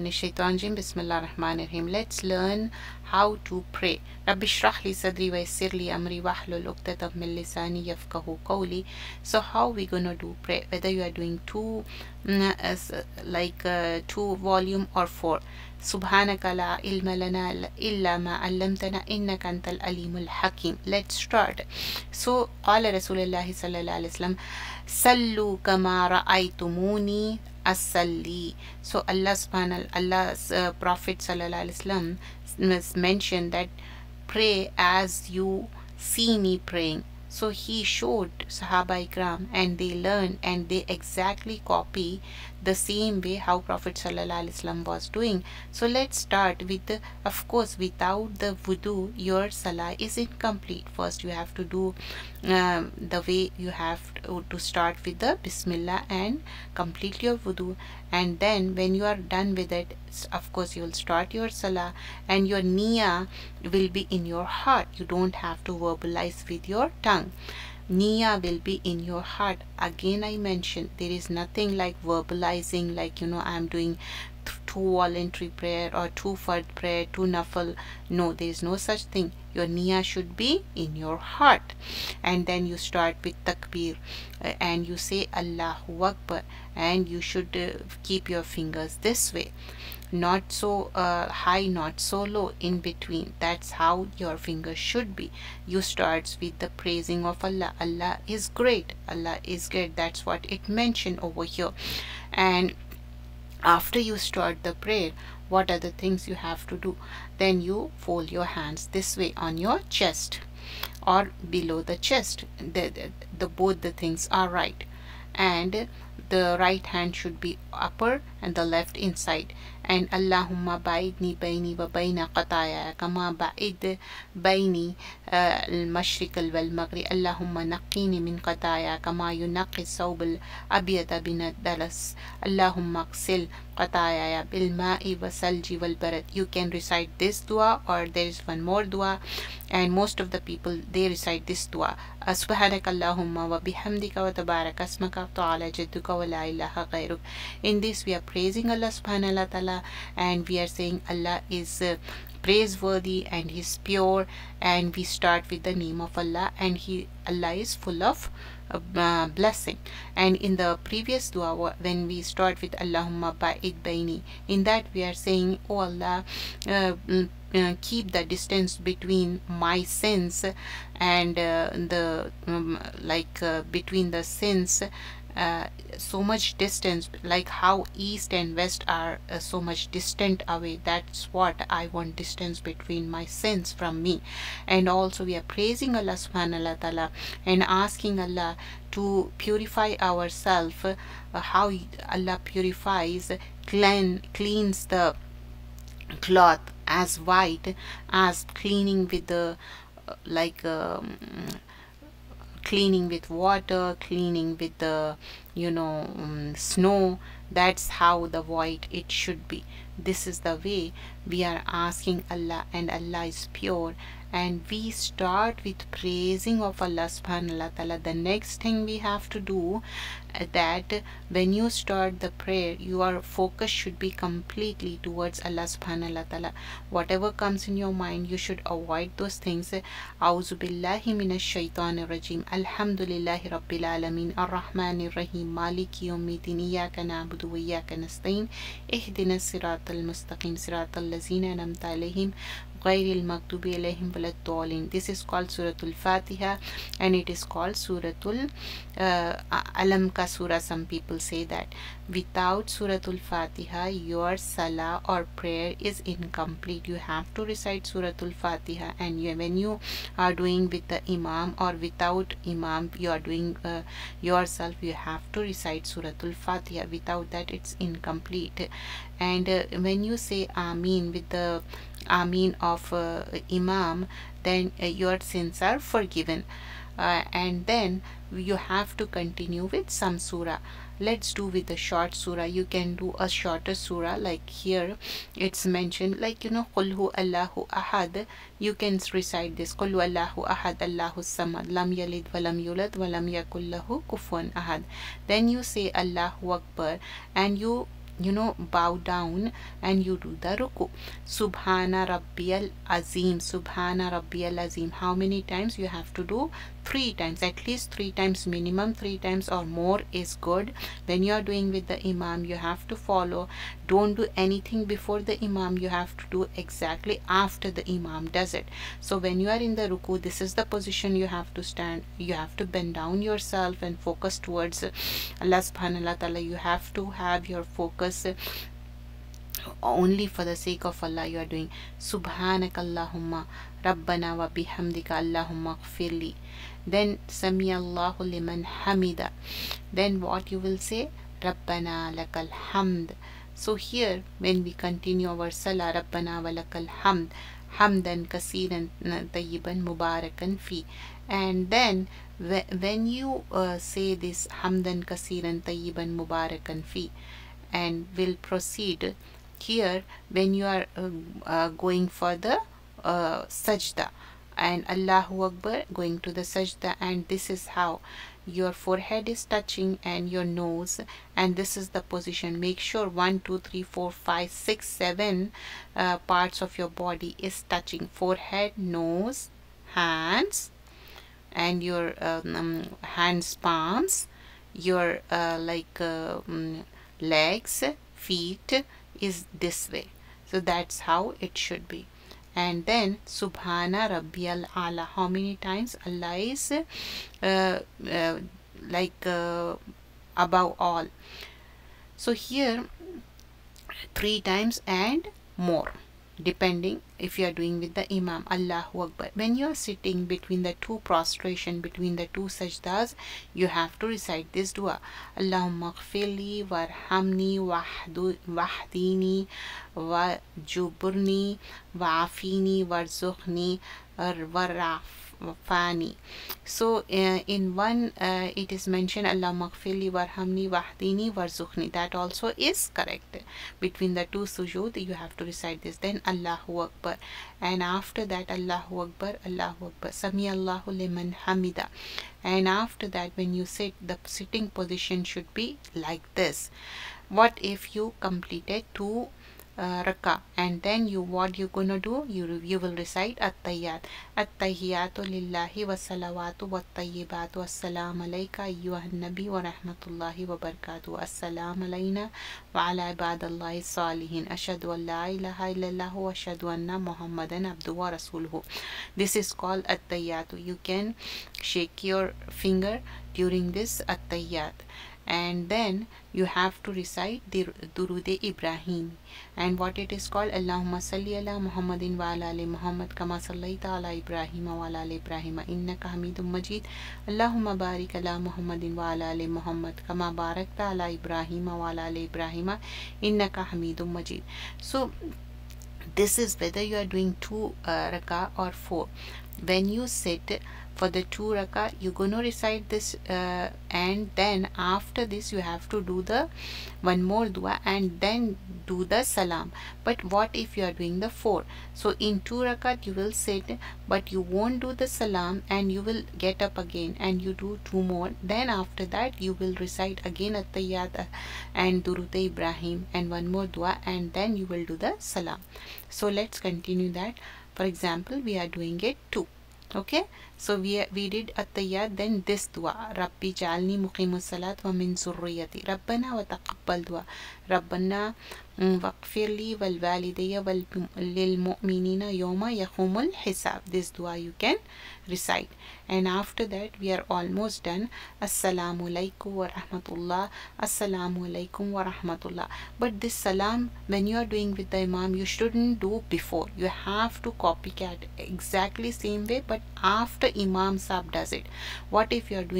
Minash-shaytanir-rajim. Bismillah-r-Rahman-r-Rahim. Let's learn how to pray. Rabbi shrah li sadri wa yassir li amri wahlul uqdatam min lisani yafqahu qawli. So how we gonna do pray? Whether you are doing two volume or four. Subhanaka la ilma lana illa ma 'allamtana innaka antal alimul hakim. Let's start. So qala Rasulullah sallallahu alaihi wasallam, sallu kama ra'aytumuni asalli. So Allah's Prophet sallallahu alaihi wasallam mentioned that pray as you see me praying. So he showed Sahaba Ikram and they learned and they exactly copy the same way how Prophet sallallahu alaihi wasallam was doing. So let's start with the, of course, without the wudu your salah is incomplete. First you have to do the way you have to start with the Bismillah and complete your wudu, and then when you are done with it, of course you will start your salah and your niyyah will be in your heart. You don't have to verbalize with your tongue. Niyyah will be in your heart. Again I mentioned there is nothing like verbalizing, like I'm doing two voluntary prayer or two fard prayer, two nafal. No, there is no such thing. Your niyyah should be in your heart, and then you start with takbir and you say Allahu Akbar, and you should keep your fingers this way, not so high, not so low, in between. That's how your fingers should be. You start with the praising of Allah. Allah is great, Allah is great. That's what it mentioned over here. And after you start the prayer, what are the things you have to do? Then you fold your hands this way on your chest or below the chest. Both the things are right, and the right hand should be upper and the left inside. And Allahumma ba'idni bayni wa bayna qataya kama ba'id bayni al-mashriq wal-maghrib. Allahumma naqqini min qataya kama yunaqqi thawb al-abyad min ad-dalas. Allahumma ghsil qataya bil ma'i wa salji wal barad. You can recite this dua, or there is one more dua, and most of the people they recite this dua: subhanaka Allahumma wa bihamdika wa tabaraka asmaka ta'ala jadduka wa la ilaha ghayruk. In this we are praising Allah subhanahu wa ta'ala, and we are saying Allah is praiseworthy and He is pure, and we start with the name of Allah, and Allah is full of blessing. And in the previous dua, when we start with Allahumma ba'id baini, in that we are saying, oh Allah, keep the distance between my sins and between the sins, so much distance, like how east and west are so much distant away. That's what I want, distance between my sins from me. And also we are praising Allah subhanahu wa ta'ala and asking Allah to purify ourselves, how Allah purifies, cleans the cloth as white as cleaning with the cleaning with water, cleaning with the snow. That's how the white it should be. This is the way we are asking Allah, and Allah is pure. And we start with praising of Allah subhanahu wa ta'ala. The next thing we have to do, that when you start the prayer, your focus should be completely towards Allah subhanahu wa ta'ala. Whatever comes in your mind, you should avoid those things. A'udhu billahi minash shaitanir rajim. Alhamdulillahi rabbil alamin. Ar-Rahmanir Rahim. Maliki yawmiddin. Iyyaka na'budu wa iyyaka nasta'in. Ihdinas siratal mustaqim. Siratal ladzina an'amta alaihim ghayril maghdubi alaihim waladdallin. This is called Suratul Fatiha, and it is called Suratul Alam Ka Surah. Some people say that without Suratul Fatiha your salah or prayer is incomplete. You have to recite Suratul Fatiha, and when you are doing with the Imam or without Imam, you are doing yourself, you have to recite Suratul Fatiha. Without that it's incomplete. And when you say Ameen with the Ameen of Imam, then your sins are forgiven. And then you have to continue with some surah. Let's do with the short surah. You can do a shorter surah, like here it's mentioned, like Qul hu Allahu ahad. You can recite this: Qul hu Allahu ahad, Allahu samad, lam yalid wa lam yulad wa lam yakul lahu kufuwan ahad. Then you say Allahu Akbar, and you bow down and you do the ruku. Subhana Rabbiyal Azim, Subhana Rabbiyal Azim. How many times you have to do? 3 times, at least 3 times minimum. 3 times or more is good. When you are doing with the imam, you have to follow. Don't do anything before the imam. You have to do exactly after the imam does it. So when you are in the ruku, this is the position you have to stand. You have to bend down yourself and focus towards Allah subhanahu wa ta'ala. You have to have your focus only for the sake of Allah. You are doing Subhanakallahumma Rabbana wa bihamdika Allahumma gfirli. Then Sami Allahu liman hamida. Then what you will say? Rabbana lakal hamd. So here when we continue our salah, Rabbana wa lakal hamd, hamdan kasiran tayyiban mubarakan fi. And then when you say this hamdan kasiran tayyiban mubarakan fi, and will proceed here when you are going for the sajda, and Allahu Akbar, going to the sajda, and this is how your forehead is touching and your nose, and this is the position. Make sure 1 2 3 4 5 6 7 parts of your body is touching: forehead, nose, hands, and your hands palms, your legs, feet is this way. So that's how it should be. And then Subhana Rabbiyal Ala. How many times? Allah is above all. So here 3 times and more, depending if you are doing with the imam. Allahu Akbar. When you are sitting between the 2 prostration, between the 2 sajdas, you have to recite this dua: Allahumma gfirli warhamni wahdini wajuburni wa'afini warzuqni warafani. So in one it is mentioned Allahumma gfirli warhamni wahdini warzuqni. That also is correct. Between the 2 sujood you have to recite this. Then Allahu Akbar, and after that Allahu Akbar, Allahu Akbar, Sami Allahu liman hamida. And after that when you sit, the sitting position should be like this. What if you completed 2 rakah, and then what you gonna do? You will recite at-tayyat. At-tayyatu lillahi wa salawatu wa tayyibatu. Assalamu alayka ayyuhan nabi wa rahmatullahi wa barakatuh. Assalamu alayna wa ala ibadallahi salihin. Ashhadu an la ilaha illallah wa ashhadu anna muhammadan abduhu wa rasuluhu. This is called at-tayyatu. You can shake your finger during this at-tayyat. And then you have to recite the Durood Ibrahim, and what it is called: Allahumma salli ala Muhammadin wa ala ali Muhammad kama sallaita ala Ibrahim wa ala ali Ibrahim innaka Hamidum Majid. Allahumma barik ala Muhammadin wa ala ali Muhammad kama barakta ala Ibrahim wa ala ali Ibrahim innaka Hamidum Majid. So this is whether you are doing 2 rakah or 4. When you sit for the 2 rakah, you're going to recite this and then after this you have to do the one more dua and then do the salam. But what if you are doing the 4? So in 2 rakat you will sit, but you won't do the salam, and you will get up again and you do 2 more. Then after that you will recite again at-tayyat and Durood Ibrahim and one more dua, and then you will do the salam. So let's continue that. For example, we are doing it 2. Okay, so we did at-tayyat, then this dua: Rabbi ja'alni muqimus salat wa min zurriyati, Rabbana wa taqabbal dua, Rabbana waqfirli wal walidayya wal lil mu'minina yawma yaqumul hisab. This dua you can recite. And after that we are almost done. Assalamu alaikum wa rahmatullah, Assalamu alaikum wa rahmatullah. But this salam, when you are doing with the imam, you shouldn't do before. You have to copycat exactly same way, but after imam sahab does it. What if you are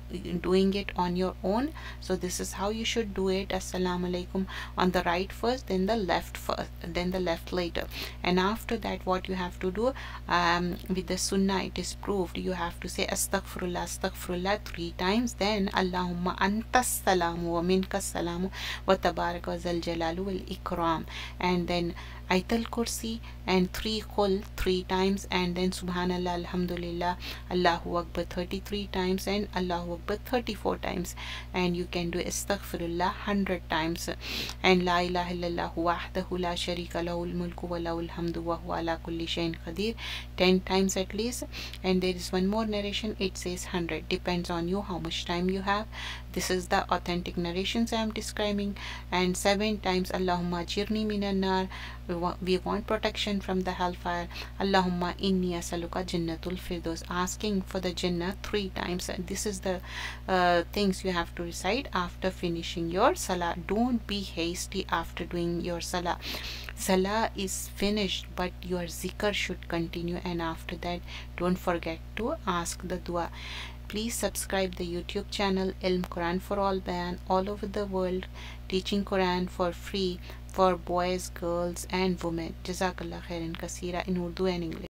doing it on your own? So this is how you should do it. Assalamu alaikum on the right first, then the left first, then the left later. And after that what you have to do, with the sunnah it is proved, you have to say astaghfirullah, astaghfirullah 3 times. Then Allahumma antas salamu wa minkas salamu wa tabarak wa zal jalalu wal ikram, and then Ayatul Kursi and 3 Qul 3 times, and then Subhanallah, Alhamdulillah, Allahu Akbar 33 times, and Allahu Akbar 34 times. And you can do Astaghfirullah 100 times, and La ilaha illallah wahdahu la sharika lahul mulku wa lahul hamdu wa huwa ala kulli shay'in qadir 10 times at least. And there is one more narration, it says 100, depends on you how much time you have. This is the authentic narrations I am describing. And 7 times Allahumma jirni minan nar, we want protection from the hellfire. Allahumma inni asaluka jannatul firdaus, asking for the Jannah 3 times. And this is the things you have to recite after finishing your salah. Don't be hasty after doing your salah. Salah is finished, but your zikr should continue, and after that don't forget to ask the dua. Please subscribe the YouTube channel Ilm Quran for All Bayan, all over the world, teaching Quran for free for boys, girls and women. Jazakallah khairan kaseera in Urdu and English.